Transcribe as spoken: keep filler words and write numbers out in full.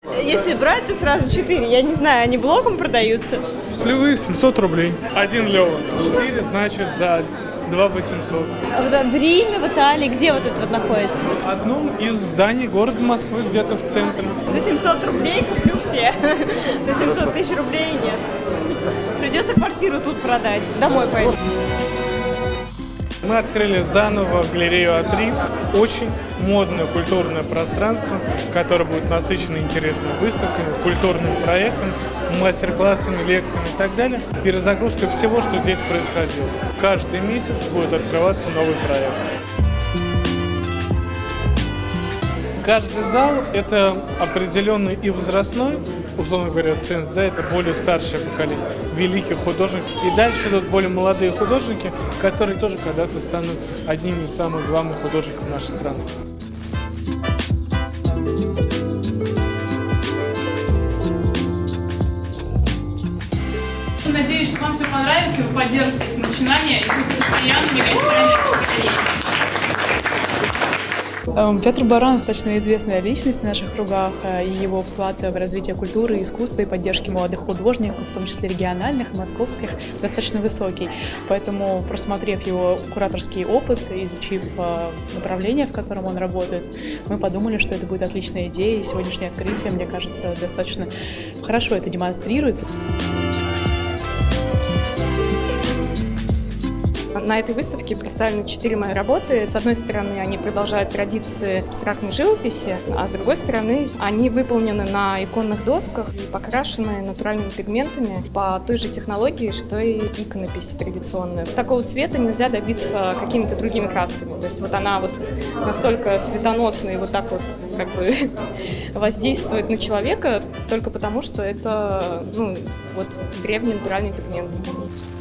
Если брать, то сразу четыре. Я не знаю, они блоком продаются? Львы семьсот рублей. Один лёва. четыре, значит, за два восемьсот. А в Риме, в Италии, где вот это вот находится? В одном из зданий города Москвы, где-то в центре. За семьсот рублей куплю все. За семьсот тысяч рублей нет. Придется квартиру тут продать. Домой пойду. Мы открыли заново галерею А три. Очень модное культурное пространство, которое будет насыщено интересными выставками, культурным проектом, мастер-классами, лекциями и так далее. Перезагрузка всего, что здесь происходило. Каждый месяц будет открываться новый проект. Каждый зал – это определенный и возрастной, условно говоря, ценз, да, это более старшее поколение великих художников. И дальше идут более молодые художники, которые тоже когда-то станут одними из самых главных художников нашей страны. Надеюсь, что вам все понравится, вы поддержите это начинание и будете постоянными гостями галереи. Петр Баранов достаточно известная личность в наших кругах, и его вклад в развитие культуры, искусства и поддержки молодых художников, в том числе региональных, московских, достаточно высокий. Поэтому, просмотрев его кураторский опыт, изучив направление, в котором он работает, мы подумали, что это будет отличная идея, и сегодняшнее открытие, мне кажется, достаточно хорошо это демонстрирует. На этой выставке представлены четыре мои работы. С одной стороны, они продолжают традиции абстрактной живописи, а с другой стороны, они выполнены на иконных досках и покрашены натуральными пигментами по той же технологии, что и иконопись традиционная. Такого цвета нельзя добиться какими-то другими красками. То есть вот она вот настолько светоносная и вот так вот как бы воздействует на человека только потому, что это ну, вот древний натуральный пигмент.